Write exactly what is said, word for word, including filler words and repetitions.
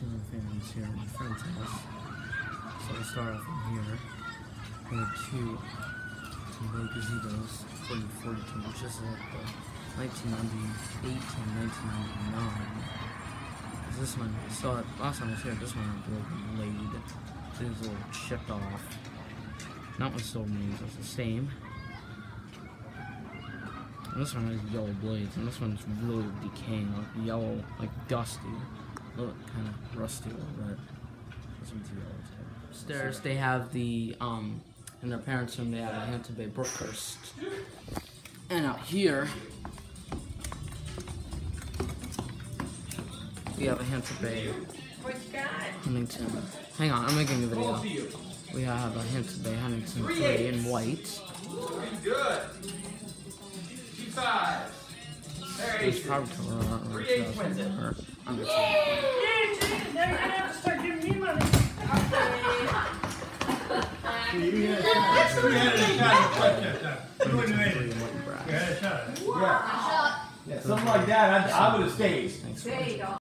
ceiling fans here at my friend's house. So we'll start off from here. We have two low gazebos, forty forty-two, which is like the nineteen ninety-eight and nineteen ninety-nine. This one, I saw it last time I was here, this one had a broken blade. It was a little chipped off. That one still remains as the same. And this one has yellow blades, and this one's really decaying, like yellow, like dusty. Look, kind of rusty a little bit. This one's yellow too. Upstairs, they have the, um, in their parents' room, they have a Hampton Bay Brookhurst. And out here, we have a Hampton Bay Huntington. Hang on, I'm making a video. We have a Hampton Bay Huntington three in white. Good. Five. It's probably cover art or or I'm just Now you're gonna have to start giving me money. You had a shot. You wouldn't have made it. You had a shot. Yeah. Yeah, something like that, I, I would have stayed. Thanks for watching.